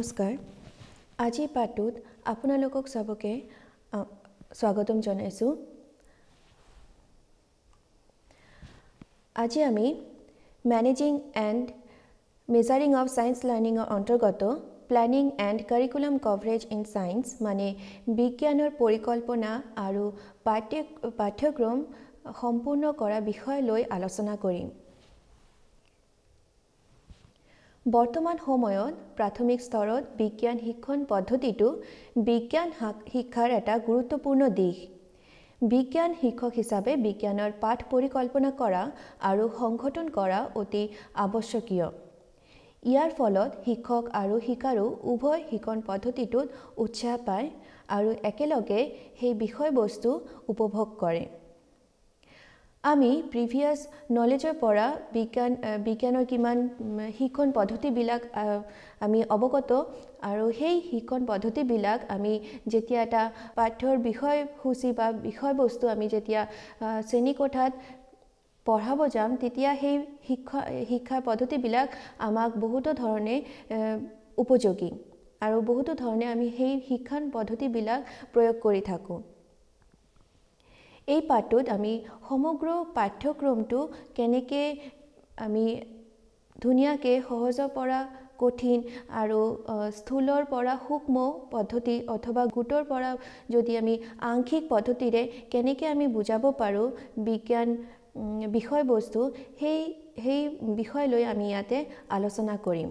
নমস্কাৰ আজি পাঠটোত আপোনালোকক সবকে স্বাগতম জনাইছো আজি আমি managing and measuring of science learning এর অন্তর্গত planning and curriculum coverage in science মানে বিজ্ঞানৰ পৰিকল্পনা আৰু পাঠ্যক্ৰম সম্পূৰ্ণ কৰা বিষয় লৈ আলোচনা কৰিম বৰ্তমান সময়ত প্ৰাথমিক স্তৰত বিজ্ঞান শিক্ষণ পদ্ধতিটো বিজ্ঞান শিক্ষাৰ এটা গুৰুত্বপূৰ্ণ দিশ বিজ্ঞান শিক্ষক হিচাপে বিজ্ঞানৰ পাঠ পৰিকল্পনা কৰা আৰু সংগঠন কৰা অতি আৱশ্যকীয় ইয়াৰ ফলত শিক্ষক আৰু শিকাৰু উভয় শিক্ষণ পদ্ধতিটোত উৎসাহ পায় আৰু একেলগে সেই বিষয়বস্তু উপভোগ কৰে আমি প্ৰিভিয়াস নলেজৰ পৰা বিজ্ঞানৰ কিমান শিক্ষণ পদ্ধতিবিলাক আমি অৱগত আৰু সেই শিক্ষণ পদ্ধতিবিলাক আমি যেতিয়া এটা পাঠ্যৰ বিষয়সূচী বা বিষয়বস্তু আমি যেতিয়া শ্ৰেণীকোঠাত পঢ়াব যাম তেতিয়া সেই শিক্ষা পদ্ধতিবিলাক আমাক বহুত ধৰণে উপযোগী আৰু বহুত ধৰণে আমি সেই শিক্ষণ পদ্ধতিবিলাক প্ৰয়োগ কৰি থাকো এই পাঠটোত আমি সমগ্ৰ পাঠ্যক্ৰমটো কেনেকে আমি ধুনিয়াকে সহজৰ পৰা কঠিন আৰু স্থূলৰ পৰা সূক্ষ্ম পদ্ধতি অথবা গুটৰ পৰা যদি আমি আংশিক পদ্ধতিৰে কেনেকে আমি বুজাব পাৰো বিজ্ঞান বিষয়বস্তু সেই বিষয় লৈ আমি ইয়াতে আলোচনা কৰিম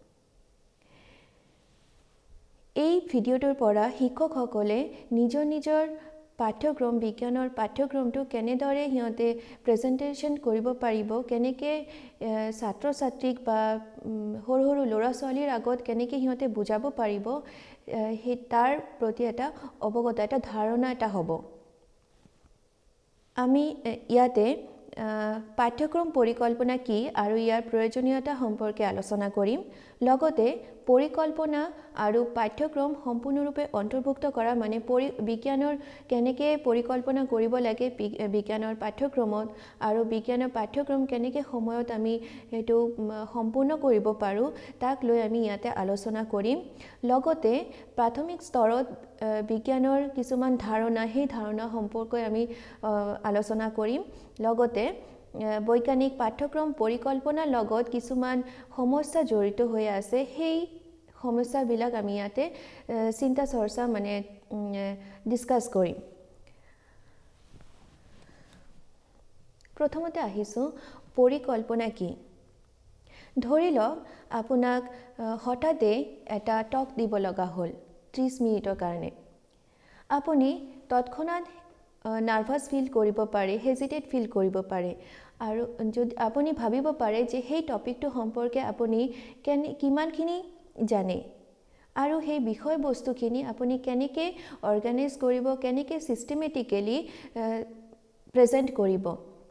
এই ভিডিঅটোৰ পৰা শিক্ষকসকলে নিজৰ পাঠ্যক্ৰম বিজ্ঞানৰ পাঠ্যক্ৰমটো কেনেদৰে হিয়তে প্ৰেজেন্টেশন কৰিব পাৰিব কেনেকে ছাত্ৰ ছাত্ৰীক বা সৰু ল'ৰা ছোৱালীৰ আগত কেনেকে হিয়তে বুজাব পাৰিব হে তাৰ প্ৰতি এটা অৱগত এটা ধাৰণা এটা হ'ব আমি ইয়াতে পাঠ্যক্ৰম পৰিকল্পনা কি আৰু ইয়াৰ প্ৰয়োজনীয়তা সম্পৰ্কে আলোচনা কৰিম লগতে পৰিকল্পনা আৰু পাঠ্যক্ৰম সম্পূৰ্ণৰূপে অন্তৰ্ভুক্ত কৰা মানে বিজ্ঞানৰ কেনেকে পৰিকল্পনা কৰিব লাগে বিজ্ঞানৰ পাঠ্যক্ৰমত আৰু বিজ্ঞানৰ পাঠ্যক্ৰম কেনেকে সময়ত আমি হেতু সম্পূৰ্ণ কৰিব পাৰো তাক লৈ আমি ইয়াতে আলোচনা কৰিম লগতে প্ৰাথমিক স্তৰত বিজ্ঞানৰ কিছুমান ধাৰণা সেই ধাৰণা সম্পৰ্কে আমি আলোচনা কৰিম লগতে বৈজ্ঞানিক পাঠ্যক্ৰম পৰিকল্পনাৰ লগত কিছুমান সমস্যা জড়িত হৈ আছে সেই সমস্যাবিলাক আমি ইয়াতে চিন্তা চৰ্চা মানে ডিসকাস কৰিম প্ৰথমতে আহিছো পৰিকল্পনা কি ধৰি লওক আপোনাক হঠাতে এটা টক দিব লগা হ'ল 30 মিনিটৰ কাৰণে আপুনি তৎক্ষণাত নাৰ্ভাস ফিল কৰিব পাৰে হেজিটেট ফিল কৰিব পাৰে আৰু যদি আপুনি ভাবিব পাৰে যে সেই টপিকটো সম্পৰ্কে আপুনি কিমানখিনি জানে আৰু সেই বিষয়বস্তুখিনি আপুনি কেনেকে অৰ্গানাইজ কৰিব কেনেকে সিস্টেমেটিক্যালি প্ৰেজেন্ট কৰিব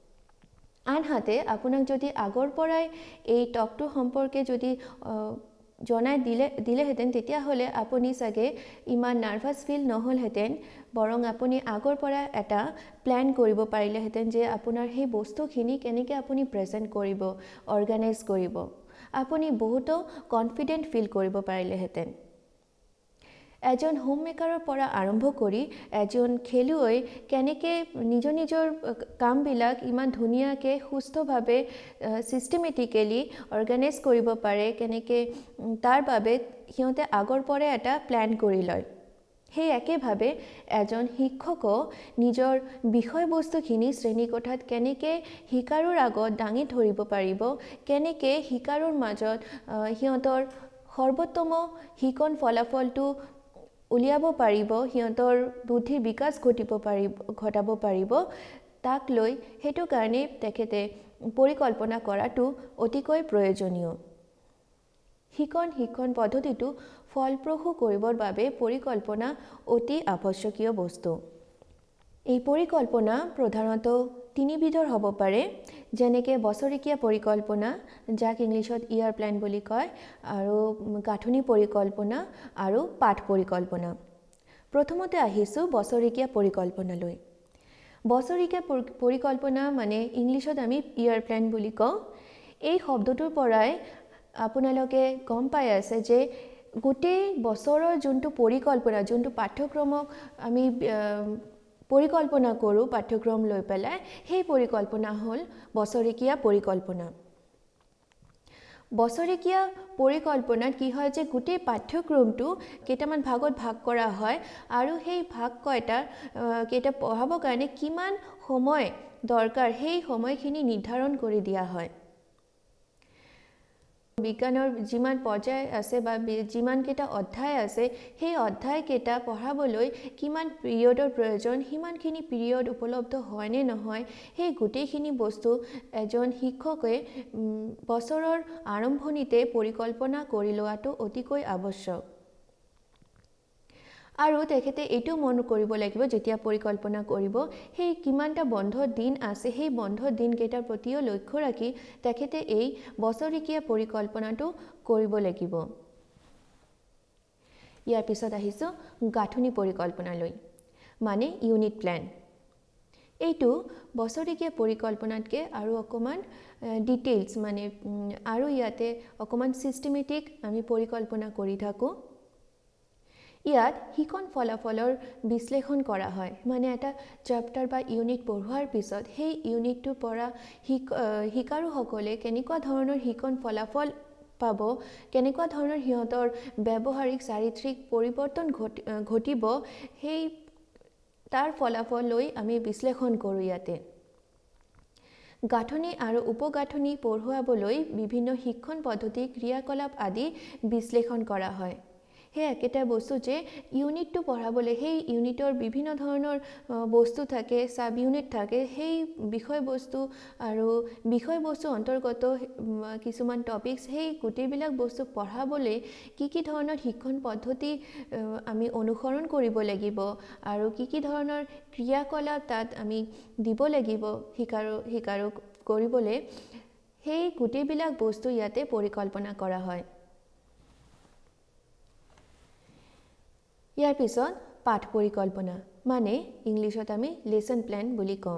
আনহাতে আপোনাক যদি আগৰ পৰাই এই টকটো সম্পৰ্কে যদি জনাই দিলেহেতেন তেতিয়া হলে আপুনি সাগে ইমান নাৰ্ভাস ফিল নহলহেতেন বৰং আপুনি আগৰ পৰা এটা প্ল্যান কৰিব পাৰিলেহেতেন যে আপোনাৰ সেই বস্তুখিনি কেনেকে আপুনি প্ৰেজেন্ট কৰিব অৰ্গানাইজ কৰিব আপুনি বহুত কনফিডেন্ট ফিল কৰিব পাৰিলেহেতেন এজন হোম মেকাৰৰ পৰা আৰম্ভ কৰি এজন খেলুৱৈ কেনেকে নিজৰ কামবিলাক ইমান ধুনিয়াকে সুস্থভাৱে সিস্টেমেটিক্যালি অৰ্গানাইজ কৰিব পাৰে কেনেকে তাৰ বাবে হিয়তে আগৰ পৰা এটা প্ল্যান কৰি লয় সেই একেভাৱে এজন শিক্ষক নিজৰ বিষয়বস্তুখিনি শ্ৰেণীকোঠাত কেনেকে শিকাৰুৰ আগত দাঙি ধৰিব পাৰিব কেনেকে শিকাৰুৰ মাজত হিয়তৰ সৰ্বোত্তম শিকন ফলাফলটো উলিয়াব পাৰিব হিয়তৰ বুদ্ধিৰ বিকাশ ঘটাব পাৰিব তাক লৈ হেতু কাৰণে তেখেতে পৰিকল্পনা কৰাটো অতিকৈ প্ৰয়োজনীয় শিক্ষণ পদ্ধতিটো ফলপ্ৰসূ কৰিবৰ বাবে পৰিকল্পনা অতি আৱশ্যকীয় বস্তু এই পৰিকল্পনা প্ৰধানতঃ তিনি বিধৰ হ'ব পাৰে যেনেকে বছৰিকীয়া পৰিকল্পনা যাক ইংলিছত ইয়াৰ প্ল্যান বুলি কয় আৰু গাঁথনি পৰিকল্পনা আৰু পাঠ পৰিকল্পনা প্ৰথমতে আহিছো বছৰিকীয়া পৰিকল্পনালৈ বছৰিকীয়া পৰিকল্পনা মানে ইংলিছত আমি ইয়াৰ প্ল্যান বুলি কওঁ এই শব্দটোৰ পৰাই আপোনালোকে গম পাই আছে যে গোটেই বছৰৰ যোনটো পৰিকল্পনা যোনটো পাঠ্যক্ৰমক আমি পৰিকল্পনা কৰোঁ পাঠ্যক্ৰম লৈ পেলাই সেই পৰিকল্পনা হ'ল বছৰেকীয়া পৰিকল্পনা বছৰেকীয়া পৰিকল্পনাত কি হয় যে গোটেই পাঠ্যক্ৰমটো কেইটামান ভাগত ভাগ কৰা হয় আৰু সেই ভাগ কেইটা পঢ়াবৰ কাৰণে কিমান সময় দৰকাৰ সেই সময়খিনি নিৰ্ধাৰণ কৰি দিয়া হয় বিজ্ঞানৰ যিমান পৰ্যায় আছে বা যিমান কেইটা অধ্যায় আছে সেই অধ্যায় কেইটা পঢ়াবলৈ কিমান পিৰিয়ডৰ প্ৰয়োজন সিমানখিনি পিৰিয়ড উপলব্ধ হয় নে নহয় সেই গোটেইখিনি বস্তু এজন শিক্ষকে বছৰৰ আৰম্ভণিতে পৰিকল্পনা কৰি লোৱাটো অতিকৈ আৱশ্যক আৰু তেখেতে এইটো মন কৰিব লাগিব যেতিয়া পৰিকল্পনা কৰিব সেই কিমানটা বন্ধ দিন আছে সেই বন্ধ দিন কেইটাৰ প্ৰতিও লক্ষ্য ৰাখি তেখেতে এই বছৰেকীয়া পৰিকল্পনাটো কৰিব লাগিব ইয়াৰ পিছত আহিছো গাঁথনি পৰিকল্পনালৈ মানে ইউনিট প্ল্যান এইটো বছৰেকীয়া পৰিকল্পনাতকে আৰু অকমান ডিটেইলছ মানে আৰু ইয়াতে অকমান সিস্টেমেটিক আমি পৰিকল্পনা কৰি থাকো ইয়াত শিকন ফলাফলৰ বিশ্লেষণ কৰা হয় মানে এটা চ্যাপ্টাৰ বা ইউনিট পঢ়োৱাৰ পিছত সেই ইউনিটটোৰ পৰা শিকাৰুসকলে কেনেকুৱা ধৰণৰ শিকন ফলাফল পাব কেনেকুৱা ধৰণৰ হিহঁতৰ ব্যৱহাৰিক চাৰিত্ৰিক পৰিৱৰ্তন ঘটিব সেই তাৰ ফলাফল লৈ আমি বিশ্লেষণ কৰো ইয়াতে গাঁথনি আৰু উপগাঁথনি পঢ়ুৱাবলৈ বিভিন্ন শিক্ষণ পদ্ধতি ক্ৰিয়াকলাপ আদি বিশ্লেষণ কৰা হয় হে একেটা বস্তু যে ইউনিটটো পঢ়াবলৈ সেই ইউনিটৰ বিভিন্ন ধৰণৰ বস্তু থাকে সাব ইউনিট থাকে সেই বিষয়বস্তু আৰু বিষয়বস্তু অন্তৰ্গত কিছুমান টপিকস সেই গোটেইবিলাক বস্তু পঢ়াবলৈ কি ধৰণৰ শিক্ষণ পদ্ধতি আমি অনুসৰণ কৰিব লাগিব আৰু কি ধৰণৰ ক্ৰিয়াকলাপ তাত আমি দিব লাগিব শিকাৰুক কৰিবলৈ সেই গোটেইবিলাক বস্তু ইয়াতে পৰিকল্পনা কৰা হয় ইয়াৰ পিছত পাঠ পৰিকল্পনা মানে ইংলিছত আমি লেসন প্ল্যান বুলি কওঁ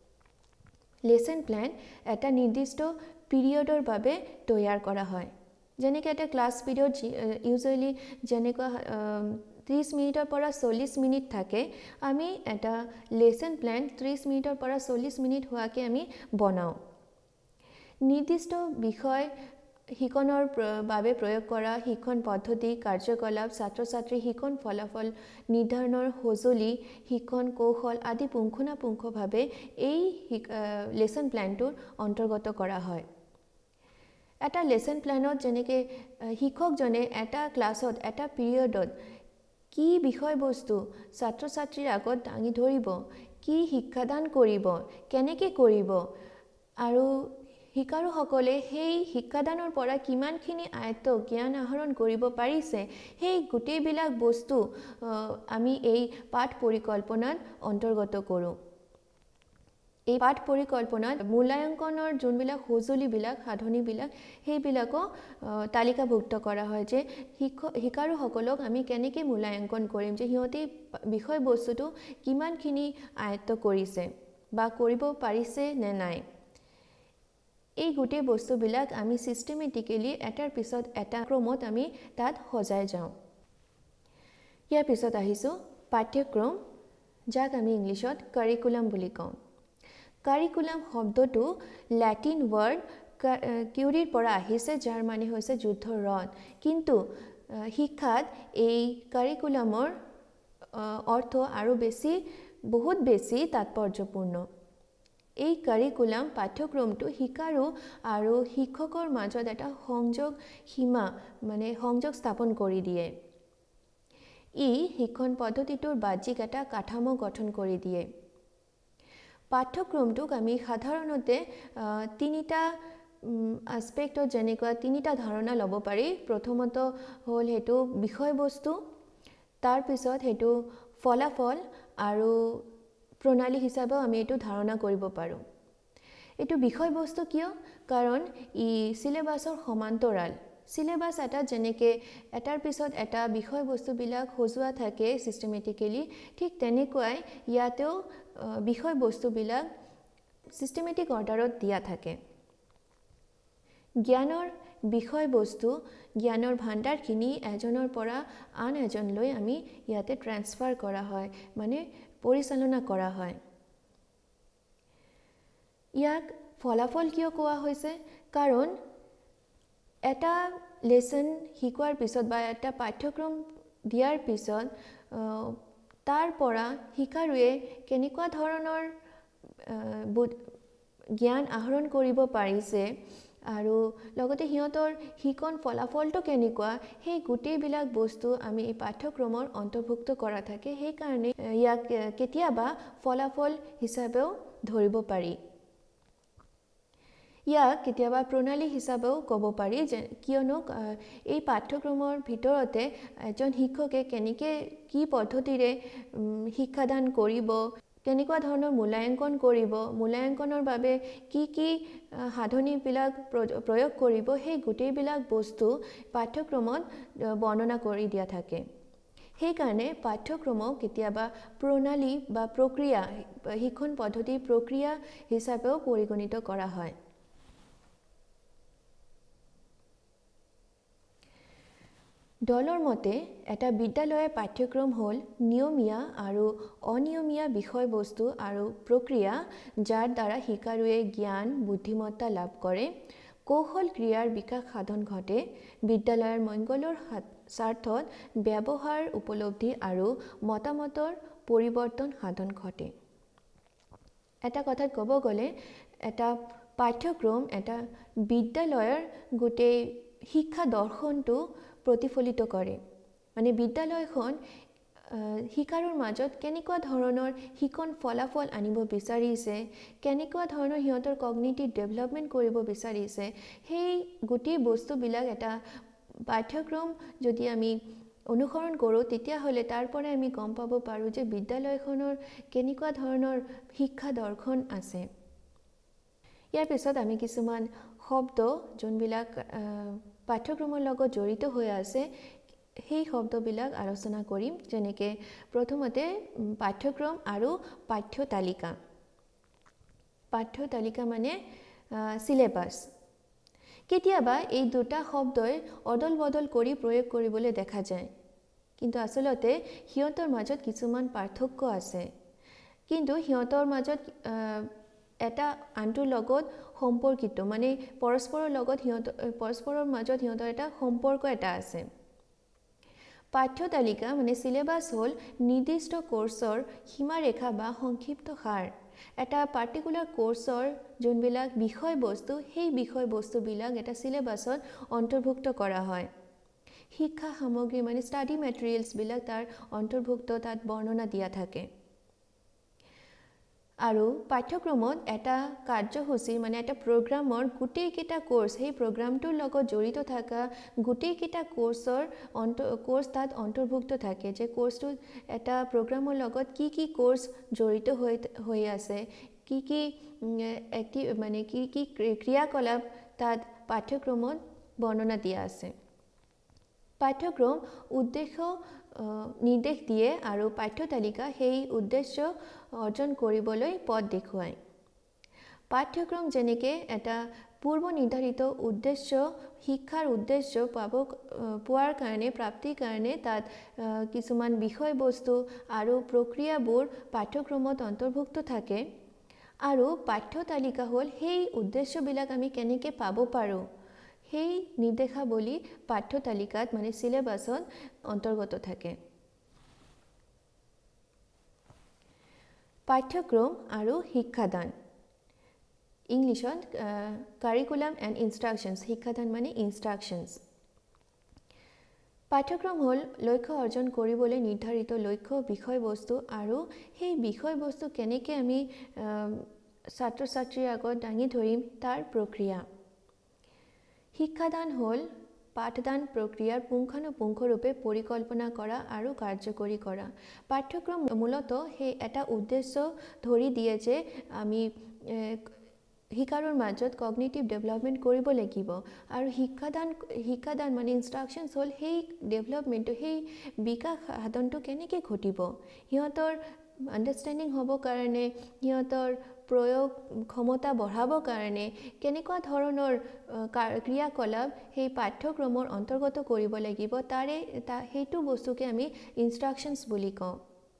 লেসন প্ল্যান এটা নিৰ্দিষ্ট পিৰিয়ডৰ বাবে তৈয়াৰ কৰা হয় যেনেকৈ এটা ক্লাছ পিৰিয়ড ইউজুৱেলি যেনেকৈ 30 মিনিটৰ পৰা 40 মিনিট থাকে আমি এটা লেসন প্ল্যান 30 মিনিটৰ পৰা 40 মিনিট হোৱাকে আমি বনাও নিৰ্দিষ্ট বিষয় শিকনৰ বাবে প্ৰয়োগ কৰা শিক্ষণ পদ্ধতি কাৰ্যকলাপ ছাত্ৰ-ছাত্ৰী শিক্ষণ ফলাফল নিৰ্ধাৰণৰ সজুলি শিক্ষণ কৌশল আদি পুংখানুপুংখভাৱে এই লেসন প্ল্যানটোৰ অন্তৰ্গত কৰা হয় এটা লেসন প্ল্যানত যেনেকৈ শিক্ষকজনে এটা ক্লাছত এটা পিৰিয়ডত কি বিষয়বস্তু ছাত্ৰ-ছাত্ৰীৰ আগত দাঙি ধৰিব কি শিক্ষাদান কৰিব কেনেকৈ কৰিব আৰু শিকাৰুসকলে সেই শিক্ষাদানৰ পৰা কিমানখিনি আয়ত্ত জ্ঞান আহৰণ কৰিব পাৰিছে সেই গোটেইবিলাক বস্তু আমি এই পাঠ পৰিকল্পনাত অন্তৰ্গত কৰোঁ এই পাঠ পৰিকল্পনাত মূল্যাঙ্কনৰ যোনবিলাক সজুলিবিলাক সাধনীবিলাক সেইবিলাকো তালিকাভুক্ত কৰা হয় যে শিকাৰুসকলক আমি কেনেকৈ মূল্যাঙ্কন কৰিম যে সিহঁতে বিষয়বস্তুটো কিমানখিনি আয়ত্ত কৰিছে বা কৰিব পাৰিছে নে নাই এই গোটেই বস্তুবিলাক আমি সিস্টেমেটিক্যালি এটাৰ পিছত এটা ক্ৰমত আমি তাত সজাই যাওঁ ইয়াৰ পিছত আহিছো পাঠ্যক্ৰম যাক আমি ইংলিছত কাৰিকুলাম বুলি কওঁ কাৰিকুলাম শব্দটো ল্যাটিন ওয়াৰ্ড কিউৰিৰ পৰা আহিছে যাৰ মানে হৈছে যুদ্ধৰ ৰথ কিন্তু শিক্ষাত এই কাৰিকুলামৰ অৰ্থ আৰু বহুত বেছি তাৎপৰ্যপূৰ্ণ এই কাৰিকুলাম পাঠ্যক্ৰমটো শিকাৰু আৰু শিক্ষকৰ মাজত এটা সংযোগ সীমা মানে সংযোগ স্থাপন কৰি দিয়ে ই শিক্ষণ পদ্ধতিটোৰ বাহ্যিক এটা কাঠামো গঠন কৰি দিয়ে পাঠ্যক্ৰমটোক আমি সাধাৰণতে তিনিটা আসপেক্টত যেনেকুৱা তিনিটা ধাৰণা ল'ব পাৰি প্ৰথমত হ'ল হেতু বিষয়বস্তু তাৰ পিছত হেতু ফলাফল আৰু প্ৰণালী হিচাপে আমি এটো ধাৰণা কৰিব পাৰো এটো বিষয়বস্তু কিয় কাৰণ ই সিলেবাসৰ সমান্তৰাল সিলেবাস এটা যেনেকৈ এটাৰ পিছত এটা বিষয়বস্তু বিলাক সজোৱা থাকে সিস্টেমেটিক্যালি ঠিক তেনেকৈ ইয়াতেও বিষয়বস্তু বিলাক সিস্টেমেটিক অৰ্ডাৰত দিয়া থাকে জ্ঞানৰ বিষয়বস্তু জ্ঞানৰ ভাণ্ডাৰখিনি এজনৰ পৰা আন এজনলৈ আমি ইয়াতে ট্ৰান্সফাৰ কৰা হয় মানে পৰিচালনা কৰা হয় ইয়াক ফলাফল কিয় কোৱা হৈছে কাৰণ এটা লেসন শিকোৱাৰ পিছত বা এটা পাঠ্যক্ৰম দিয়াৰ পিছত তাৰ পৰা শিকাৰুৱে কেনেকুৱা ধৰণৰ জ্ঞান আহৰণ কৰিব পাৰিছে আৰু লগতে হিয়তৰ শিকন ফলাফলটো কেনেকুৱা সেই গুটেইবিলাক বস্তু আমি এই পাঠ্যক্ৰমৰ অন্তৰ্ভুক্ত কৰা থাকে সেই কাৰণে ইয়াক কেতিয়াবা ফলাফল হিচাপেও ধৰিব পাৰি ইয়াক কেতিয়াবা প্ৰণালী হিচাপেও ক'ব পাৰি যে কিয়নো এই পাঠ্যক্ৰমৰ ভিতৰতে এজন শিক্ষকে কেনেকৈ কি পদ্ধতিৰে শিক্ষাদান কৰিব কেনেকুৱা ধৰণৰ মূল্যাঙ্কন কৰিব মূল্যাঙ্কনৰ বাবে কি সাধনীবিলাক প্ৰয়োগ কৰিব সেই গোটেইবিলাক বস্তু পাঠ্যক্ৰমত বৰ্ণনা কৰি দিয়া থাকে সেইকাৰণে পাঠ্যক্ৰমক কেতিয়াবা প্ৰণালী বা প্ৰক্ৰিয়া শিক্ষণ পদ্ধতি প্ৰক্ৰিয়া হিচাপেও পৰিগণিত কৰা হয় দলৰ মতে এটা বিদ্যালয়ৰ পাঠ্যক্ৰম হ'ল নিয়মীয়া আৰু অনিয়মীয়া বিষয়বস্তু আৰু প্ৰক্ৰিয়া যাৰ দ্বাৰা শিকাৰুৱে জ্ঞান বুদ্ধিমত্তা লাভ কৰে কৌশল ক্ৰিয়াৰ বিকাশ সাধন ঘটে বিদ্যালয়ৰ মংগলৰ স্বাৰ্থত ব্যৱহাৰ উপলব্ধি আৰু মতামতৰ পৰিৱৰ্তন সাধন ঘটে এটা কথাত ক'ব গ'লে এটা পাঠ্যক্ৰম এটা বিদ্যালয়ৰ গোটেই শিক্ষা দৰ্শনটো প্ৰতিফলিত কৰে মানে বিদ্যালয়খন শিকাৰুৰ মাজত কেনেকুৱা ধৰণৰ শিকন ফলাফল আনিব বিচাৰিছে কেনেকুৱা ধৰণৰ হিয়তৰ কগনিটিভ ডেভেলপমেন্ট কৰিব বিচাৰিছে সেই গোটেই বস্তুবিলাক এটা পাঠ্যক্ৰম যদি আমি অনুসৰণ কৰোঁ তেতিয়া হলে তাৰ পৰা আমি গম পাব পাৰো যে বিদ্যালয়খনৰ কেনেকুৱা ধৰণৰ শিক্ষা দৰ্শন আছে ইয়াৰ পিছত আমি কিছুমান শব্দ যোনবিলাক পাঠ্যক্ৰমৰ লগত জড়িত হৈ আছে সেই শব্দবিলাক আলোচনা কৰিম যেনেকৈ প্ৰথমতে পাঠ্যক্ৰম আৰু পাঠ্য তালিকা মানে সিলেবাস কেতিয়াবা এই দুটা শব্দই অদল বদল কৰি প্ৰয়োগ কৰিবলৈ দেখা যায় কিন্তু আসলতে হিয়তৰ মাজত কিছুমান পাৰ্থক্য আছে কিন্তু হিয়তৰ মাজত এটা আনটোৰ লগত সম্পৰ্কিত মানে পৰস্পৰৰ লগত পৰস্পৰৰ মাজত হিয়তৰ এটা সম্পৰ্ক এটা আছে পাঠ্য তালিকা মানে সিলেবাস হ'ল নিৰ্দিষ্ট কোৰ্সৰ সীমাৰেখা বা সংক্ষিপ্ত সাৰ এটা পাৰ্টিকুলাৰ কোৰ্সৰ যোনবিলাক বিষয়বস্তু সেই বিষয়বস্তুবিলাক এটা সিলেবাসত অন্তৰ্ভুক্ত কৰা হয় শিক্ষা সামগ্ৰী মানে ষ্টাডি মেটেৰিয়েলছ বিলাক তাৰ অন্তৰ্ভুক্ত তাত বৰ্ণনা দিয়া থাকে আৰু পাঠ্যক্ৰমত এটা কাৰ্যসূচী মানে এটা প্ৰগ্ৰামৰ গোটেই কেইটা কোৰ্স সেই প্ৰগ্ৰামটোৰ লগত জড়িত থকা গোটেই কেইটা কোৰ্স তাত অন্তৰ্ভুক্ত থাকে যে কোৰ্সটো এটা প্ৰগ্ৰামৰ লগত কি কোৰ্স জড়িত হৈ আছে কি এক্টিভ মানে কি ক্ৰিয়াকলাপ তাত পাঠ্যক্ৰমত বৰ্ণনা দিয়া আছে পাঠ্যক্ৰম উদ্দেশ্য নিৰ্দেশ দিয়ে আৰু পাঠ্য তালিকা সেই উদ্দেশ্য অৰ্জন কৰিবলৈ পথ দেখুৱায় পাঠ্যক্ৰম যেনেকৈ এটা পূৰ্ব নিৰ্ধাৰিত উদ্দেশ্য শিক্ষাৰ উদ্দেশ্য পোৱাৰ কাৰণে প্ৰাপ্তিৰ কাৰণে তাত কিছুমান বিষয়বস্তু আৰু প্ৰক্ৰিয়াবোৰ পাঠ্যক্ৰমত অন্তৰ্ভুক্ত থাকে আৰু পাঠ্য তালিকা হ'ল সেই উদ্দেশ্যবিলাক আমি কেনেকৈ পাব পাৰোঁ সেই নিৰ্দেশাৱলী পাঠ্য তালিকাত মানে সিলেবাসত অন্তৰ্গত থাকে পাঠ্যক্ৰম আৰু শিক্ষাদান ইংলিছত কাৰিকুলাম এণ্ড ইনষ্ট্ৰাকশনছ শিক্ষাদান মানে ইনষ্ট্ৰাকশনছ পাঠ্যক্ৰম হ'ল লক্ষ্য অৰ্জন কৰিবলৈ নিৰ্ধাৰিত লক্ষ্য বিষয়বস্তু আৰু সেই বিষয়বস্তু কেনেকৈ আমি ছাত্ৰ ছাত্ৰীৰ আগত দাঙি ধৰিম তাৰ প্ৰক্ৰিয়া শিক্ষাদান হ'ল পাঠদান প্ৰক্ৰিয়াৰ পুংখানুপুংখৰূপে পৰিকল্পনা কৰা আৰু কাৰ্যকৰী কৰা পাঠ্যক্ৰম মূলতঃ সেই এটা উদ্দেশ্য ধৰি দিয়ে যে আমি শিকাৰুৰ মাজত কগনিটিভ ডেভেলপমেন্ট কৰিব লাগিব আৰু শিক্ষাদান মানে ইনষ্ট্ৰাকশনছ হ'ল সেই ডেভেলপমেন্টটো সেই বিকাশ সাধনটো কেনেকৈ ঘটিব হিয়তৰ আন্ডাৰষ্টেণ্ডিং হ'ব কাৰণে হিয়তৰ প্ৰয়োগ ক্ষমতা বঢ়াবৰ কাৰণে কেনেকুৱা ধৰণৰ ক্ৰিয়াকলাপ সেই পাঠ্যক্ৰমৰ অন্তৰ্গত কৰিব লাগিব সেইটো বস্তুকে আমি ইনষ্ট্ৰাকশনছ বুলি কওঁ।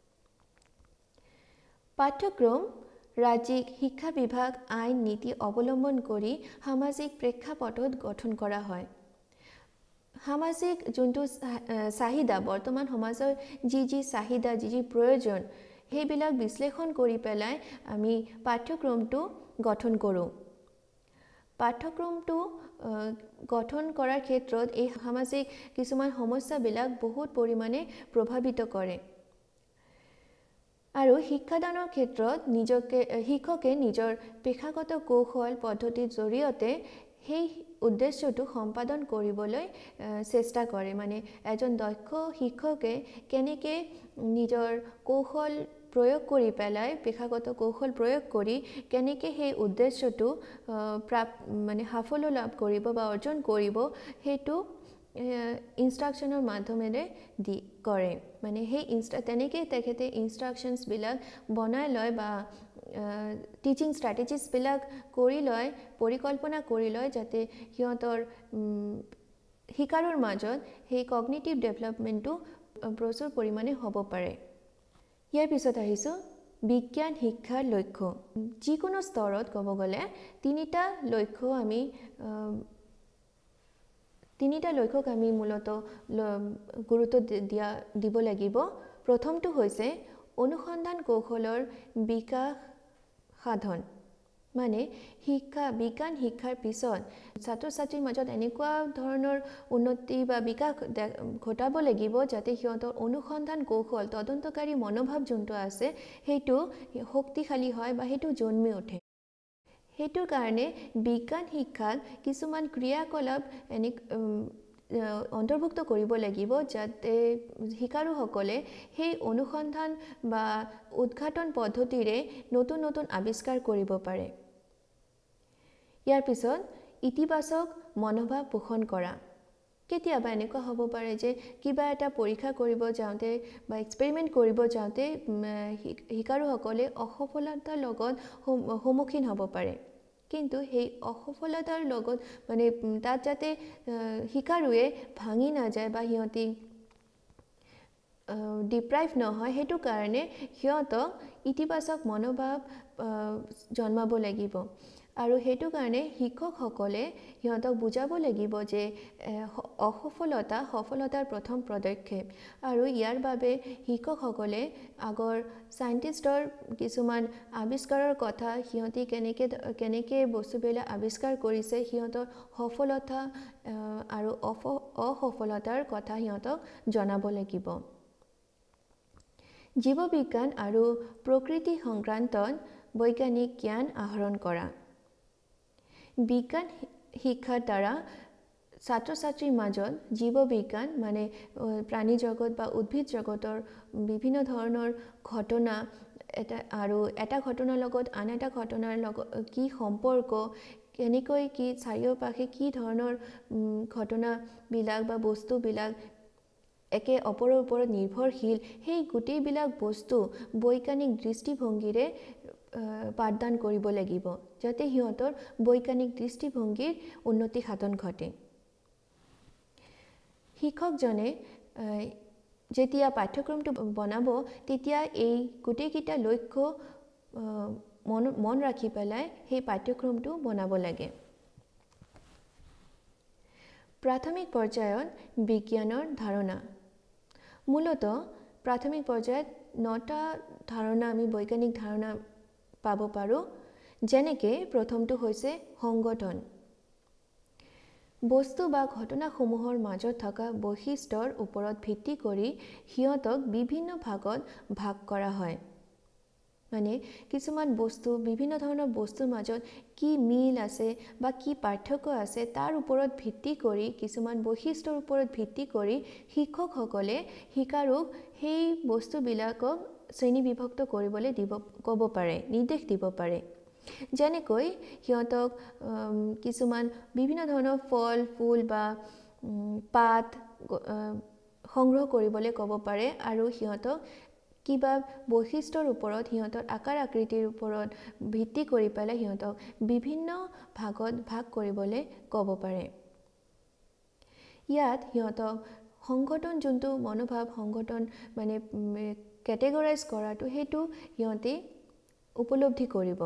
পাঠ্যক্ৰম ৰাজ্যিক শিক্ষা বিভাগ আইন নীতি অৱলম্বন কৰি সামাজিক প্ৰেক্ষাপটত গঠন কৰা হয়। সামাজিক যোনটো চাহিদা, বৰ্তমান সমাজৰ যি চাহিদা, যি প্ৰয়োজন, সেইবিলাক বিশ্লেষণ কৰি পেলাই আমি পাঠ্যক্ৰমটো গঠন কৰোঁ। পাঠ্যক্ৰমটো গঠন কৰাৰ ক্ষেত্ৰত এই সামাজিক কিছুমান সমস্যাবিলাক বহুত পৰিমাণে প্ৰভাৱিত কৰে। আৰু শিক্ষাদানৰ ক্ষেত্ৰত শিক্ষকে নিজৰ পেশাগত কৌশল পদ্ধতিৰ জৰিয়তে সেই উদ্দেশ্যটো সম্পাদন কৰিবলৈ চেষ্টা কৰে। মানে এজন দক্ষ শিক্ষকে কেনেকৈ নিজৰ কৌশল প্ৰয়োগ কৰি পেলাই, পেশাগত কৌশল প্ৰয়োগ কৰি কেনেকৈ সেই উদ্দেশ্যটো সাফল্য লাভ কৰিব বা অৰ্জন কৰিব, সেইটো ইনষ্ট্ৰাকশ্যনৰ মাধ্যমেৰে কৰে। মানে সেই তেনেকৈ তেখেতে ইনষ্ট্ৰাকশ্যনছবিলাক বনাই লয় বা টিচিং ষ্ট্ৰেটেজিছবিলাক কৰি লয়, পৰিকল্পনা কৰি লয়, যাতে সিহঁতৰ শিকাৰুৰ মাজত সেই কগনিটিভ ডেভেলপমেণ্টটো প্ৰচুৰ পৰিমাণে হ'ব পাৰে। ইয়াৰ পিছত আহিছোঁ বিজ্ঞান শিক্ষাৰ লক্ষ্য। যিকোনো স্তৰত ক'ব গ'লে তিনিটা লক্ষ্যক আমি মূলত গুৰুত্ব দিব লাগিব। প্ৰথমটো হৈছে অনুসন্ধান কৌশলৰ বিকাশ সাধন। মানে বিজ্ঞান শিক্ষাৰ পিছত ছাত্ৰ ছাত্ৰীৰ মাজত এনেকুৱা ধৰণৰ উন্নতি বা বিকাশ ঘটাব লাগিব যাতে সিহঁতৰ অনুসন্ধান কৌশল, তদন্তকাৰী মনোভাৱ যোনটো আছে সেইটো শক্তিশালী হয় বা সেইটো জন্মি উঠে। সেইটোৰ কাৰণে বিজ্ঞান শিক্ষাত কিছুমান ক্ৰিয়াকলাপ অন্তৰ্ভুক্ত কৰিব লাগিব যাতে শিকাৰুসকলে সেই অনুসন্ধান বা উদ্ঘাটন পদ্ধতিৰে নতুন নতুন আৱিষ্কাৰ কৰিব পাৰে। ইয়াৰ পিছত ইতিবাচক মনোভাৱ পোষণ কৰা। কেতিয়াবা এনেকুৱা হ'ব পাৰে যে কিবা এটা পৰীক্ষা কৰিব যাওঁতে বা এক্সপেৰিমেণ্ট কৰিব যাওঁতে শিকাৰুসকলে অসফলতাৰ লগত সন্মুখীন হ'ব পাৰে। কিন্তু সেই অসফলতাৰ লগত তাত যাতে শিকাৰুৱে ভাঙি নাযায় বা সিহঁতি ডিপ্ৰাইভ নহয়, সেইটো কাৰণে সিহঁতক ইতিবাচক মনোভাৱ জন্মাব লাগিব। আৰু সেইটো কাৰণে শিক্ষকসকলে সিহঁতক বুজাব লাগিব যে অসফলতা সফলতাৰ প্ৰথম পদক্ষেপ। আৰু ইয়াৰ বাবে শিক্ষকসকলে আগৰ চাইণ্টিষ্টৰ কিছুমান আৱিষ্কাৰৰ কথা, সিহঁতি কেনেকৈ বস্তুবিলাক আৱিষ্কাৰ কৰিছে, সিহঁতৰ সফলতা আৰু অসফলতাৰ কথা সিহঁতক জনাব লাগিব। জীৱবিজ্ঞান আৰু প্ৰকৃতি সংক্ৰান্তত বৈজ্ঞানিক জ্ঞান আহৰণ কৰা। বিজ্ঞান শিক্ষাৰ দ্বাৰা ছাত্ৰ ছাত্ৰীৰ মাজত জীৱবিজ্ঞান মানে প্ৰাণী জগত বা উদ্ভিদ জগতৰ বিভিন্ন ধৰণৰ ঘটনা, এটা ঘটনাৰ লগত আন এটা ঘটনাৰ লগত কি সম্পৰ্ক, কেনেকৈ কি চাৰিওপাশে কি ধৰণৰ ঘটনাবিলাক বা বস্তুবিলাক একে অপৰৰ ওপৰত নিৰ্ভৰশীল, সেই গোটেইবিলাক বস্তু বৈজ্ঞানিক দৃষ্টিভংগীৰে পাঠদান কৰিব লাগিব যাতে সিহঁতৰ বৈজ্ঞানিক দৃষ্টিভংগীৰ উন্নতি সাধন ঘটে। শিক্ষকজনে যেতিয়া পাঠ্যক্ৰমটো বনাব তেতিয়া এই গোটেইকেইটা লক্ষ্য মন ৰাখি পেলাই সেই পাঠ্যক্ৰমটো বনাব লাগে। প্ৰাথমিক পৰ্যায়ত বিজ্ঞানৰ ধাৰণা। মূলত প্ৰাথমিক পৰ্যায়ত 9টা ধাৰণা আমি বৈজ্ঞানিক ধাৰণা পাব পাৰোঁ। যেনেকৈ প্ৰথমটো হৈছে সংগঠন। বস্তু বা ঘটনাসমূহৰ মাজত থকা বৈশিষ্ট্যৰ ওপৰত ভিত্তি কৰি সিহঁতক বিভিন্ন ভাগত ভাগ কৰা হয়। মানে কিছুমান বস্তু, বিভিন্ন ধৰণৰ বস্তুৰ মাজত কি মিল আছে বা কি পাৰ্থক্য আছে তাৰ ওপৰত ভিত্তি কৰি, কিছুমান বৈশিষ্ট্যৰ ওপৰত ভিত্তি কৰি শিক্ষকসকলে শিকাৰুক সেই বস্তুবিলাকক শ্ৰেণীবিভক্ত কৰিবলৈ ক'ব পাৰে, নিৰ্দেশ দিব পাৰে। যেনেকৈ সিহঁতক কিছুমান বিভিন্ন ধৰণৰ ফল ফুল বা পাত সংগ্ৰহ কৰিবলৈ ক'ব পাৰে আৰু সিহঁতক কিবা বৈশিষ্ট্যৰ ওপৰত সিহঁতৰ আকাৰ আকৃতিৰ ওপৰত ভিত্তি কৰি পেলাই সিহঁতক বিভিন্ন ভাগত ভাগ কৰিবলৈ ক'ব পাৰে। ইয়াত সিহঁতক সংগঠন যোনটো মনোভাৱ সংগঠন মানে কেটেগৰাইজ কৰাটো সেইটো সিহঁতে উপলব্ধি কৰিব।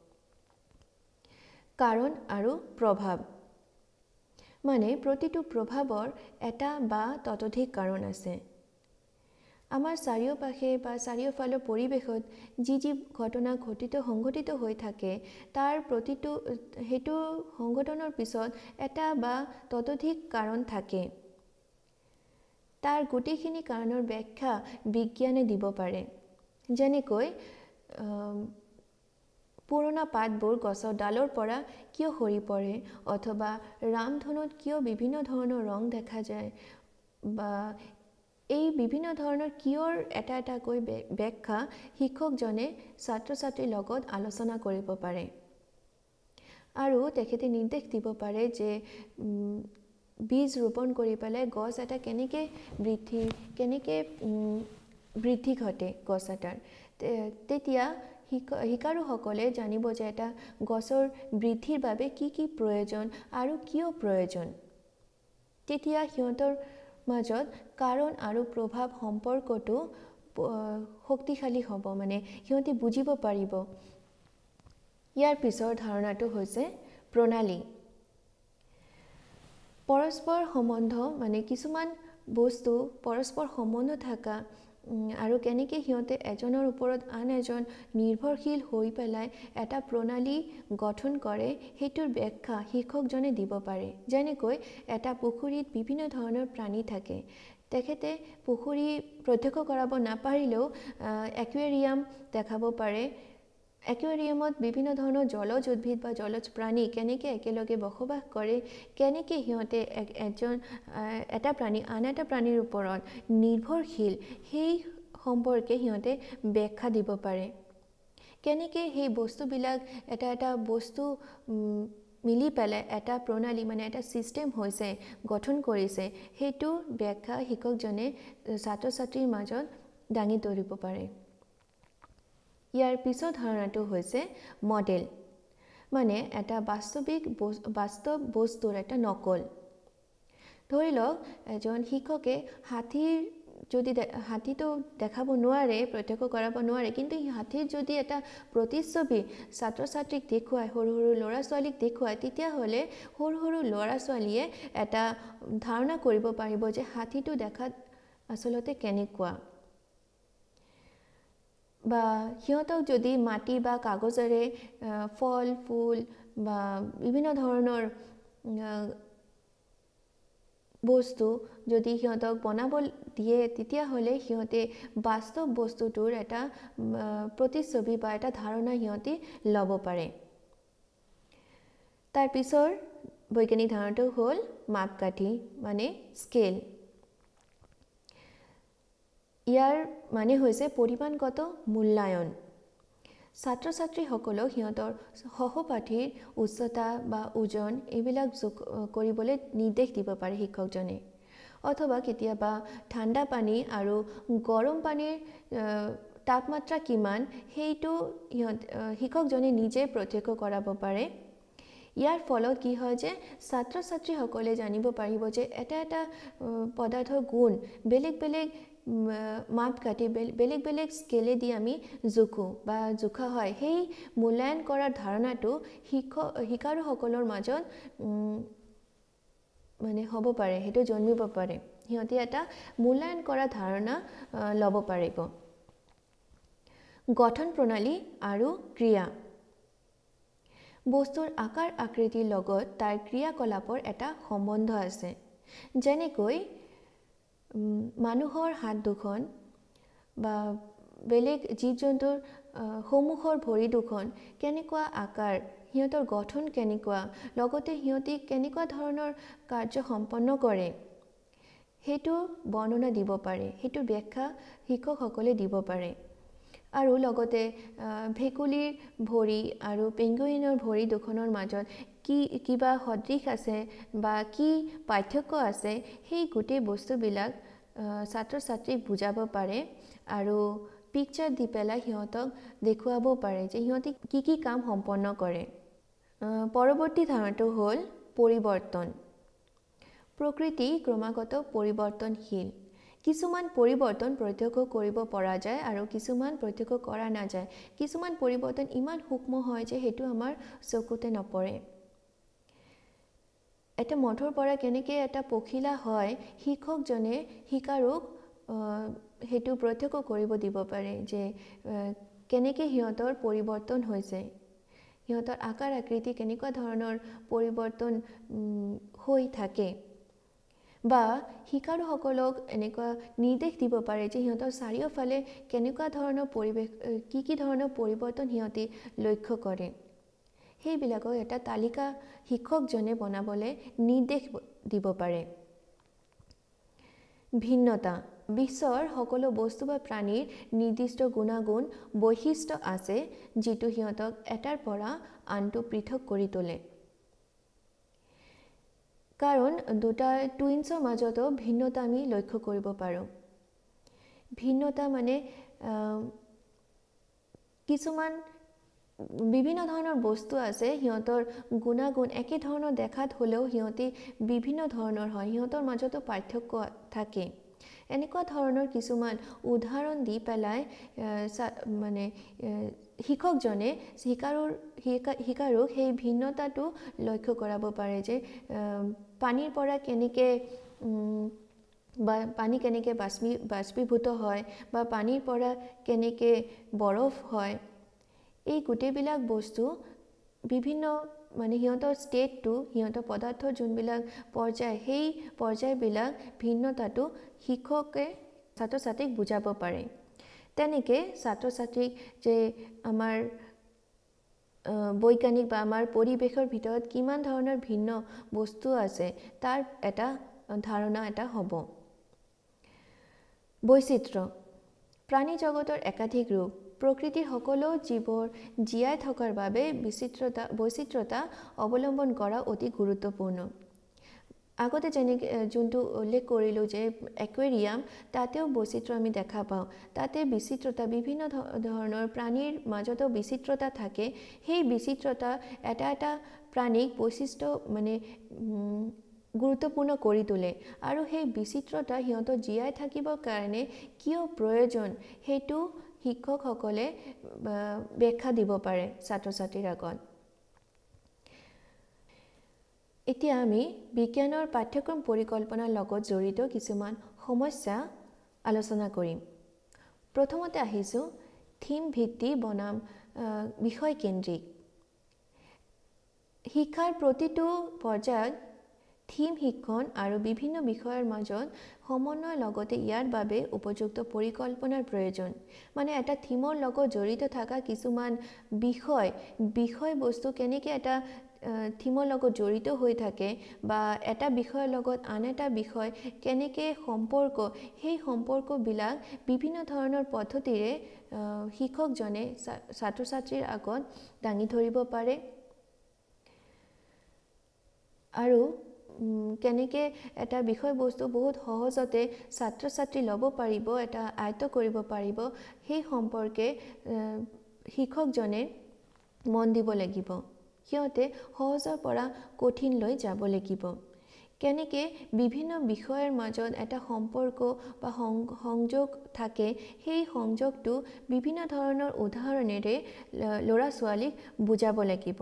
কাৰণ আৰু প্ৰভাৱ মানে প্ৰতিটো প্ৰভাৱৰ এটা বা ততোধিক কাৰণ আছে। আমাৰ চাৰিওপাশে বা চাৰিওফালৰ পৰিৱেশত যি ঘটনা সংঘটিত হৈ থাকে তাৰ প্ৰতিটো সেইটো সংঘটনৰ পিছত এটা বা ততোধিক কাৰণ থাকে। তাৰ গোটেইখিনি কাৰণৰ ব্যাখ্যা বিজ্ঞানে দিব পাৰে। যেনেকৈ পুৰণা পাতবোৰ গছৰ ডালৰ পৰা কিয় সৰি পৰে অথবা ৰামধনুত কিয় বিভিন্ন ধৰণৰ ৰং দেখা যায় বা এই বিভিন্ন ধৰণৰ কিয়ৰ এটা এটাকৈ ব্যাখ্যা শিক্ষকজনে ছাত্ৰ ছাত্ৰীৰ লগত আলোচনা কৰিব পাৰে আৰু তেখেতে নিৰ্দেশ দিব পাৰে যে বীজ ৰোপণ কৰি পেলাই গছ এটা কেনেকৈ বৃদ্ধি ঘটে গছ এটাৰ। তেতিয়া শিকাৰুসকলে জানিব যে এটা গছৰ বৃদ্ধিৰ বাবে কি প্ৰয়োজন আৰু কিয় প্ৰয়োজন। তেতিয়া সিহঁতৰ মাজত কাৰণ আৰু প্ৰভাৱ সম্পৰ্কটো শক্তিশালী হ'ব, মানে সিহঁতে বুজিব পাৰিব। ইয়াৰ পিছৰ ধাৰণাটো হৈছে প্ৰণালী। পৰস্পৰ সম্বন্ধ মানে কিছুমান বস্তু পৰস্পৰ সম্বন্ধ থকা আৰু কেনেকৈ সিহঁতে এজনৰ ওপৰত আন এজন নিৰ্ভৰশীল হৈ পেলাই এটা প্ৰণালী গঠন কৰে সেইটোৰ ব্যাখ্যা শিক্ষকজনে দিব পাৰে। যেনেকৈ এটা পুখুৰীত বিভিন্ন ধৰণৰ প্ৰাণী থাকে। তেখেতে পুখুৰী প্ৰত্যক্ষ কৰাব নাপাৰিলেও একুৱেৰিয়াম দেখাব পাৰে। একুৱেৰিয়ামত বিভিন্ন ধৰণৰ জলজ উদ্ভিদ বা জলজ প্ৰাণী কেনেকৈ একেলগে বসবাস কৰে, কেনেকৈ সিহঁতে এটা প্ৰাণী আন এটা প্ৰাণীৰ ওপৰত নিৰ্ভৰশীল সেই সম্পৰ্কে সিহঁতে ব্যাখ্যা দিব পাৰে। কেনেকৈ সেই বস্তুবিলাক এটা বস্তু মিলি পেলাই এটা প্ৰণালী মানে এটা ছিষ্টেম হৈছে গঠন কৰিছে সেইটো ব্যাখ্যা শিক্ষকজনে ছাত্ৰ ছাত্ৰীৰ মাজত দাঙি ধৰিব পাৰে। ইয়াৰ পিছৰ ধাৰণাটো হৈছে মডেল, মানে এটা বাস্তৱ বস্তুৰ এটা নকল। ধৰি লওক এজন শিক্ষকে হাতীটো দেখাব নোৱাৰে, প্ৰত্যক্ষ কৰাব নোৱাৰে, কিন্তু হাতীৰ যদি এটা প্ৰতিচ্ছবি ছাত্ৰ ছাত্ৰীক দেখুৱায়, সৰু ল'ৰা ছোৱালীক দেখুৱায়, তেতিয়াহ'লে সৰু ল'ৰা ছোৱালীয়ে এটা ধাৰণা কৰিব পাৰিব যে হাতীটো দেখাত আচলতে কেনেকুৱা। বা সিহঁতক যদি মাটি বা কাগজেৰে ফল ফুল বা বিভিন্ন ধৰণৰ বস্তু যদি সিহঁতক বনাব দিয়ে তেতিয়াহ'লে সিহঁতে বাস্তৱ বস্তুটোৰ এটা প্ৰতিচ্ছবি বা এটা ধাৰণা সিহঁতে ল'ব পাৰে। তাৰ পিছৰ বৈজ্ঞানিক ধাৰণাটো হ'ল মাপকাঠি মানে স্কেল। ইয়াৰ মানে হৈছে পৰিমাণগত মূল্যায়ন। ছাত্ৰ ছাত্ৰীসকলক সিহঁতৰ সহপাঠীৰ উচ্চতা বা ওজন এইবিলাক কৰিবলৈ নিৰ্দেশ দিব পাৰে শিক্ষকজনে। অথবা কেতিয়াবা ঠাণ্ডা পানী আৰু গৰম পানীৰ তাপমাত্ৰা কিমান সেইটো শিক্ষকজনে নিজে প্ৰত্যক্ষ কৰাব পাৰে। ইয়াৰ ফলত কি হয় যে ছাত্ৰ ছাত্ৰীসকলে জানিব পাৰিব যে এটা পদাৰ্থৰ গুণ বেলেগ মাপকাঠি বেলেগ স্কেলেদি আমি জোখোঁ বা জোখা হয়। সেই মূল্যায়ন কৰাৰ ধাৰণাটো শিকাৰুসকলৰ মাজত মানে হ'ব পাৰে, সেইটো জন্মিব পাৰে। সিহঁতে এটা মূল্যায়ন কৰা ধাৰণা ল'ব পাৰিব। গঠন প্ৰণালী আৰু ক্ৰিয়া। বস্তুৰ আকাৰ আকৃতিৰ লগত তাৰ ক্ৰিয়াকলাপৰ এটা সম্বন্ধ আছে। যেনেকৈ মানুহৰ হাত দুখন বা বেলেগ জীৱ জন্তুৰ সন্মুখৰ ভৰি দুখন কেনেকুৱা আকাৰ, সিহঁতৰ গঠন কেনেকুৱা, লগতে সিহঁতে কেনেকুৱা ধৰণৰ কাৰ্য সম্পন্ন কৰে সেইটো বৰ্ণনা দিব পাৰে, সেইটো ব্যাখ্যা শিক্ষকসকলে দিব পাৰে। আৰু লগতে ভেকুলীৰ ভৰি আৰু পেঙ্গুইনৰ ভৰি দুখনৰ মাজত কিবা সদৃশ আছে বা কি পাৰ্থক্য আছে সেই গোটেই বস্তুবিলাক ছাত্ৰ ছাত্ৰীক বুজাব পাৰে। আৰু পিকচাৰ দি পেলাই সিহঁতক দেখুৱাব পাৰে যে সিহঁতে কি কাম সম্পন্ন কৰে। পৰৱৰ্তী ধাৰণাটো হ'ল পৰিৱৰ্তন। প্ৰকৃতি ক্ৰমাগত পৰিৱৰ্তনশীল। কিছুমান পৰিৱৰ্তন প্ৰত্যক্ষ কৰিব পৰা যায় আৰু কিছুমান প্ৰত্যক্ষ কৰা নাযায়। কিছুমান পৰিৱৰ্তন ইমান সূক্ষ্ম হয় যে সেইটো আমাৰ চকুতে নপৰে। এটা মঠৰ পৰা কেনেকৈ এটা পখিলা হয়, শিক্ষকজনে শিকাৰুক সেইটো প্ৰত্যক্ষ কৰিব দিব পাৰে যে কেনেকৈ সিহঁতৰ পৰিৱৰ্তন হৈছে, সিহঁতৰ আকাৰ আকৃতি কেনেকুৱা ধৰণৰ পৰিৱৰ্তন হৈ থাকে, বা শিকাৰুসকলক এনেকুৱা নিৰ্দেশ দিব পাৰে যে সিহঁতৰ চাৰিওফালে কেনেকুৱা ধৰণৰ পৰিৱেশ, কি ধৰণৰ পৰিৱৰ্তন সিহঁতি লক্ষ্য কৰে। সেইবিলাকক এটা তালিকা শিক্ষকজনে বনাবলৈ নিৰ্দেশ দিব পাৰে। ভিন্নতা। বিশ্বৰ সকলো বস্তু বা প্ৰাণীৰ নিৰ্দিষ্ট গুণাগুণ বৈশিষ্ট্য আছে যিটো সিহঁতক এটাৰ পৰা আনটো পৃথক কৰি তোলে। কাৰণ দুটা টুইনছৰ মাজতো ভিন্নতা আমি লক্ষ্য কৰিব পাৰোঁ। ভিন্নতা মানে কিছুমান বিভিন্ন ধৰণৰ বস্তু আছে, সিহঁতৰ গুণাগুণ একে ধৰণৰ দেখাত হ'লেও সিহঁতি বিভিন্ন ধৰণৰ হয়, সিহঁতৰ মাজতো পাৰ্থক্য থাকে। এনেকুৱা ধৰণৰ কিছুমান উদাহৰণ দি পেলাই মানে শিক্ষকজনে শিকাৰুক সেই ভিন্নতাটো লক্ষ্য কৰাব পাৰে যে পানীৰ পৰা কেনেকৈ পানী কেনেকৈ বাষ্পীভূত হয় বা পানীৰ পৰা কেনেকৈ বৰফ হয়। এই গোটেইবিলাক বস্তু বিভিন্ন মানে সিহঁতৰ ষ্টেটটো, সিহঁতৰ পদাৰ্থৰ যোনবিলাক পৰ্যায়, সেই পৰ্যায়বিলাক ভিন্নতাটো শিক্ষকে ছাত্ৰ ছাত্ৰীক বুজাব পাৰে। তেনেকৈ ছাত্ৰ ছাত্ৰীক যে আমাৰ বৈজ্ঞানিক বা আমাৰ পৰিৱেশৰ ভিতৰত কিমান ধৰণৰ ভিন্ন বস্তু আছে তাৰ এটা ধাৰণা এটা হ'ব। বৈচিত্ৰ্য। প্ৰাণী জগতৰ একাধিক ৰূপ। প্ৰকৃতিৰ সকলো জীৱৰ জীয়াই থকাৰ বাবে বৈচিত্ৰতা অৱলম্বন কৰা অতি গুৰুত্বপূৰ্ণ। আগতে যোনটো উল্লেখ কৰিলোঁ যে একুৱেৰিয়াম, তাতেও বৈচিত্ৰ্য আমি দেখা পাওঁ। তাতে বিচিত্ৰতা, বিভিন্ন ধৰণৰ প্ৰাণীৰ মাজতো বিচিত্ৰতা থাকে। সেই বিচিত্ৰতা এটা প্ৰাণীক বৈশিষ্ট্য মানে গুৰুত্বপূৰ্ণ কৰি তোলে আৰু সেই বিচিত্ৰতা সিহঁতৰ জীয়াই থাকিবৰ কাৰণে কিয় প্ৰয়োজন সেইটো শিক্ষকসকলে ব্যাখ্যা দিব পাৰে ছাত্ৰ ছাত্ৰীৰ আগত। এতিয়া আমি বিজ্ঞানৰ পাঠ্যক্ৰম পৰিকল্পনাৰ লগত জড়িত কিছুমান সমস্যা আলোচনা কৰিম। প্ৰথমতে আহিছোঁ থিম ভিত্তি বনাম বিষয়কেন্দ্ৰিক। শিক্ষাৰ প্ৰতিটো পৰ্যায়ত থিম শিক্ষণ আৰু বিভিন্ন বিষয়ৰ মাজত সমন্বয়ৰ লগতে ইয়াৰ বাবে উপযুক্ত পৰিকল্পনাৰ প্ৰয়োজন। মানে এটা থিমৰ লগত জড়িত থকা কিছুমান বিষয়বস্তু কেনেকৈ এটা থিমৰ লগত জড়িত হৈ থাকে বা এটা বিষয়ৰ লগত আন এটা বিষয় কেনেকৈ সম্পৰ্ক, সেই সম্পৰ্কবিলাক বিভিন্ন ধৰণৰ পদ্ধতিৰে শিক্ষকজনে ছাত্ৰ ছাত্ৰীৰ আগত দাঙি ধৰিব পাৰে আৰু কেনেকৈ এটা বিষয়বস্তু বহুত সহজতে ছাত্ৰ ছাত্ৰী ল'ব পাৰিব, এটা আয়ত্ত কৰিব পাৰিব, সেই সম্পৰ্কে শিক্ষকজনে মন দিব লাগিব। সিহঁতে সহজৰ পৰা কঠিনলৈ যাব লাগিব। কেনেকৈ বিভিন্ন বিষয়ৰ মাজত এটা সম্পৰ্ক বা সংযোগ থাকে, সেই সংযোগটো বিভিন্ন ধৰণৰ উদাহৰণেৰে ল'ৰা ছোৱালীক বুজাব লাগিব।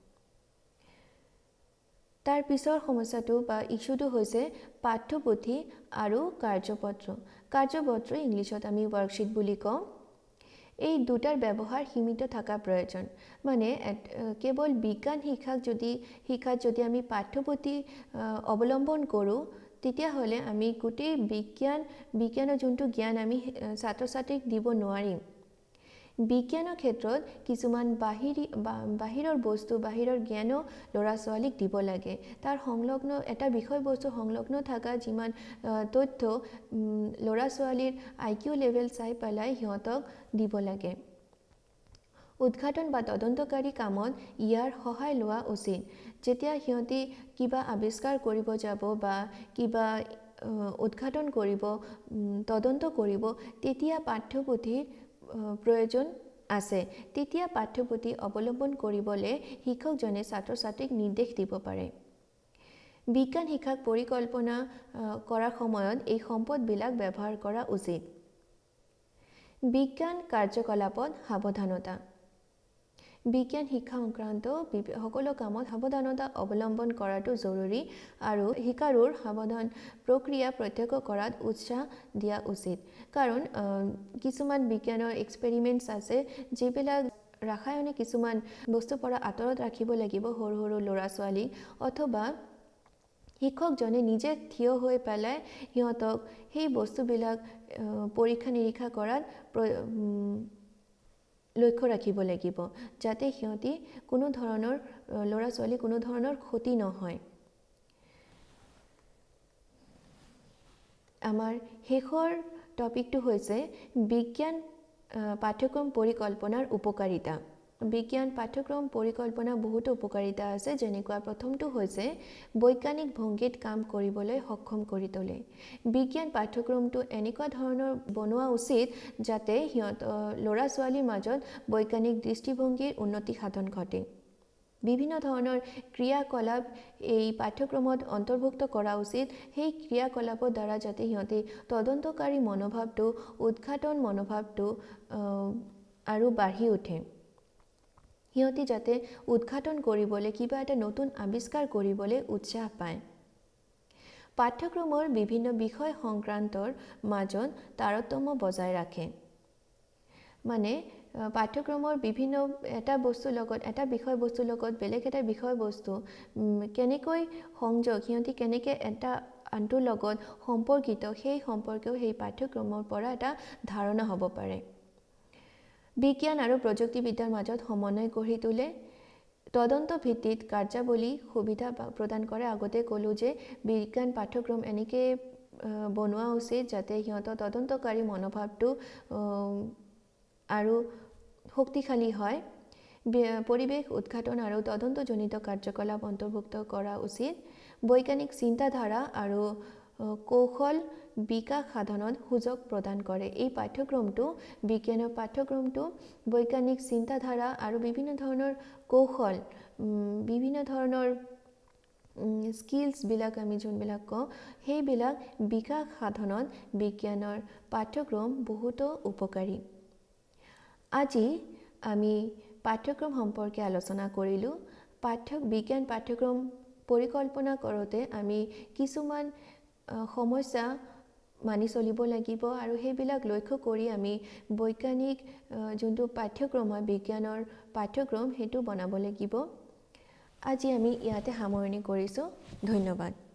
তাৰ পিছৰ সমস্যাটো বা ইছ্যুটো হৈছে পাঠ্যপুথি আৰু কাৰ্যপত্ৰ ইংলিছত আমি ৱৰ্কশ্বীট বুলি কওঁ। এই দুটাৰ ব্যৱহাৰ সীমিত থকা প্ৰয়োজন। মানে কেৱল বিজ্ঞান শিক্ষাত যদি আমি পাঠ্যপুথি অৱলম্বন কৰোঁ, তেতিয়াহ'লে আমি গোটেই বিজ্ঞানৰ যোনটো জ্ঞান আমি ছাত্ৰ ছাত্ৰীক দিব নোৱাৰিম। বিজ্ঞানৰ ক্ষেত্ৰত কিছুমান বাহিৰৰ বস্তু, বাহিৰৰ জ্ঞানো ল'ৰা ছোৱালীক দিব লাগে। তাৰ সংলগ্ন এটা বিষয়বস্তু সংলগ্ন থকা যিমান তথ্য ল'ৰা ছোৱালীৰ IQ লেভেল চাই পেলাই সিহঁতক দিব লাগে। উদ্ঘাটন বা তদন্তকাৰী কামত ইয়াৰ সহায় লোৱা উচিত। যেতিয়া সিহঁতি কিবা আৱিষ্কাৰ কৰিব যাব বা কিবা উদ্ঘাটন কৰিব, তদন্ত কৰিব, তেতিয়া পাঠ্যপুথিৰ প্ৰয়োজন আছে তেতিয়া পাঠ্যপুথি অৱলম্বন কৰিবলৈ শিক্ষকজনে ছাত্ৰ ছাত্ৰীক নিৰ্দেশ দিব পাৰে বিজ্ঞান শিক্ষাক পৰিকল্পনা কৰাৰ সময়ত এই সম্পদবিলাক ব্যৱহাৰ কৰা উচিত বিজ্ঞান কাৰ্যকলাপত সাৱধানতা বিজ্ঞান শিক্ষা সংক্ৰান্ত সকলো কামত সাৱধানতা অৱলম্বন কৰাটো জৰুৰী আৰু শিকাৰুৰ সাৱধান প্ৰক্ৰিয়া প্ৰত্যক্ষ কৰাত উৎসাহ দিয়া উচিত কাৰণ কিছুমান বিজ্ঞানৰ এক্সপেৰিমেন্টছ আছে যিবিলাক ৰাসায়নিক কিছুমান বস্তুৰ পৰা আঁতৰত ৰাখিব লাগিব সৰু সৰু ল'ৰা ছোৱালী অথবা শিক্ষকজনে নিজে থিয় হৈ পেলাই সিহঁতক সেই বস্তুবিলাক পৰীক্ষা নিৰীক্ষা কৰাত লক্ষ্য ৰাখিব লাগিব যাতে সিহঁতি কোনো ধৰণৰ ল'ৰা ছোৱালী কোনো ধৰণৰ ক্ষতি নহয় আমাৰ শেষৰ টপিকটো হৈছে বিজ্ঞান পাঠ্যক্ৰম পৰিকল্পনাৰ উপকাৰিতা বিজ্ঞান পাঠ্যক্ৰম পৰিকল্পনা বহুতো উপকাৰিতা আছে যেনেকুৱা প্ৰথমটো হৈছে বৈজ্ঞানিক ভংগীত কাম কৰিবলৈ সক্ষম কৰি তোলে বিজ্ঞান পাঠ্যক্ৰমটো এনেকুৱা ধৰণৰ বনোৱা উচিত যাতে ল'ৰা ছোৱালীৰ মাজত বৈজ্ঞানিক দৃষ্টিভংগীৰ উন্নতি সাধন ঘটে বিভিন্ন ধৰণৰ ক্ৰিয়াকলাপ এই পাঠ্যক্ৰমত অন্তৰ্ভুক্ত কৰা উচিত সেই ক্ৰিয়াকলাপৰ দ্বাৰা যাতে সিহঁতে তদন্তকাৰী মনোভাৱটো উদ্ঘাটন মনোভাৱটো আৰু বাঢ়ি উঠে সিহঁতি যাতে উদ্ঘাটন কৰিবলৈ কিবা এটা নতুন আৱিষ্কাৰ কৰিবলৈ উৎসাহ পায় পাঠ্যক্ৰমৰ বিভিন্ন বিষয় সংক্ৰান্তৰ মাজত তাৰতম্য বজাই ৰাখে মানে পাঠ্যক্ৰমৰ বিভিন্ন এটা বিষয়বস্তুৰ লগত বেলেগ এটা বিষয়বস্তু কেনেকৈ সংযোগ সিহঁতি কেনেকৈ এটা আনটোৰ লগত সম্পৰ্কিত সেই সম্পৰ্কেও সেই পাঠ্যক্ৰমৰ পৰা এটা ধাৰণা হ'ব পাৰে বিজ্ঞান আৰু প্ৰযুক্তিবিদ্যাৰ মাজত সমন্বয় গঢ়ি তোলে তদন্ত ভিত্তিত কাৰ্যাৱলী সুবিধা প্ৰদান কৰে আগতে ক'লো যে বিজ্ঞান পাঠ্যক্ৰম এনেকৈ বনোৱা উচিত যাতে সিহঁতৰ তদন্তকাৰী মনোভাৱটো আৰু শক্তিশালী হয় পৰিৱেশ উদ্ঘাটন আৰু তদন্তজনিত কাৰ্যকলাপ অন্তৰ্ভুক্ত কৰা উচিত বৈজ্ঞানিক চিন্তাধাৰা আৰু কৌশল বিকাশ সাধনত সুযোগ প্ৰদান কৰে এই পাঠ্যক্ৰমটো বিজ্ঞানৰ পাঠ্যক্ৰমটো বৈজ্ঞানিক চিন্তাধাৰা আৰু বিভিন্ন ধৰণৰ কৌশল বিভিন্ন ধৰণৰ স্কিলছবিলাক আমি যোনবিলাক কওঁ সেইবিলাক বিকাশ সাধনত বিজ্ঞানৰ পাঠ্যক্ৰম বহুতো উপকাৰী আজি আমি পাঠ্যক্ৰম সম্পৰ্কে আলোচনা কৰিলোঁ বিজ্ঞান পাঠ্যক্ৰম পৰিকল্পনা কৰোঁতে আমি কিছুমান সমস্যা মানি চলিব লাগিব আৰু সেইবিলাক লক্ষ্য কৰি আমি বৈজ্ঞানিক যোনটো পাঠ্যক্ৰম হয় বিজ্ঞানৰ পাঠ্যক্ৰম সেইটো বনাব লাগিব আজি আমি ইয়াতে সামৰণি কৰিছোঁ ধন্যবাদ